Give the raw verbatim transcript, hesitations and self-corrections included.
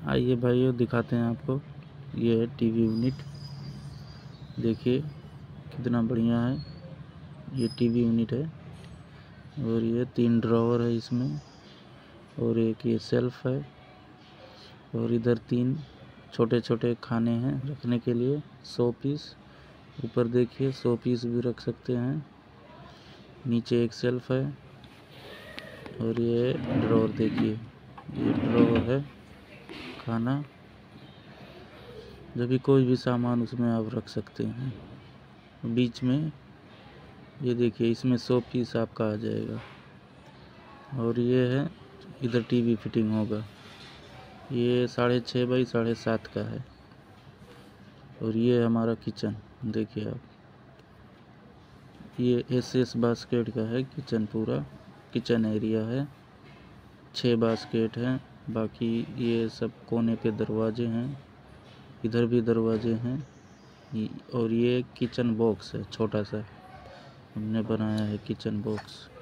आइए भाइयों दिखाते हैं आपको। ये है टीवी यूनिट, देखिए कितना बढ़िया है। ये टीवी यूनिट है और ये तीन ड्रॉवर है इसमें, और एक ये सेल्फ है, और इधर तीन छोटे छोटे खाने हैं रखने के लिए, सौ पीस। ऊपर देखिए सौ पीस भी रख सकते हैं। नीचे एक सेल्फ है और ये ड्रॉवर देखिए, ये ड्रॉवर है खाना, जब भी कोई भी सामान उसमें आप रख सकते हैं। बीच में ये देखिए, इसमें सौ पीस आपका आ जाएगा। और ये है इधर टीवी फिटिंग होगा। ये साढ़े छः बाई साढ़े सात का है। और ये हमारा किचन देखिए आप, ये एस एस बास्केट का है किचन, पूरा किचन एरिया है। छः बास्केट हैं, बाकी ये सब कोने पे दरवाजे हैं, इधर भी दरवाजे हैं। और ये किचन बॉक्स है, छोटा सा हमने बनाया है किचन बॉक्स।